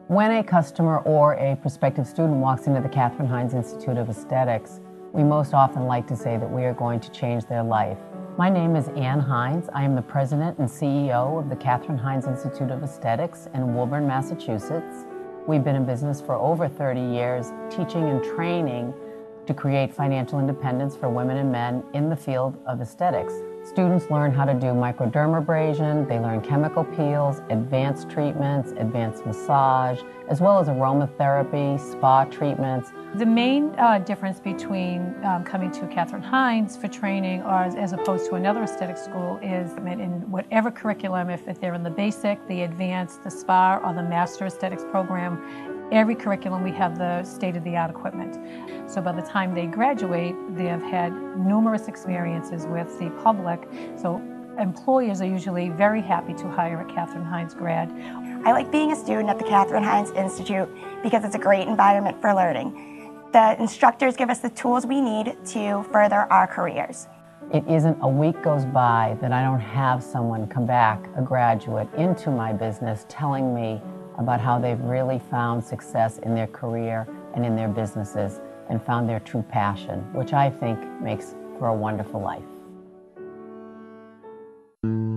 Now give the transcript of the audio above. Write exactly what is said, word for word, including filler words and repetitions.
When a customer or a prospective student walks into the Katherine Heinz Institute of Aesthetics, we most often like to say that we are going to change their life. My name is Ann Heinz. I am the president and C E O of the Katherine Heinz Institute of Aesthetics in Woburn, Massachusetts. We've been in business for over thirty years, teaching and training to create financial independence for women and men in the field of aesthetics. Students learn how to do microdermabrasion, they learn chemical peels, advanced treatments, advanced massage, as well as aromatherapy, spa treatments. The main uh, difference between um, coming to Katherine Heinz for training or as, as opposed to another aesthetic school is in whatever curriculum, if, if they're in the basic, the advanced, the spa, or the master aesthetics program, every curriculum we have the state-of-the-art equipment. So by the time they graduate, they have had numerous experiences with the public. So employers are usually very happy to hire a Katherine Heinz grad. I like being a student at the Katherine Heinz Institute because it's a great environment for learning. The instructors give us the tools we need to further our careers. It isn't a week goes by that I don't have someone come back, a graduate, into my business telling me about how they've really found success in their career and in their businesses and found their true passion, which I think makes for a wonderful life.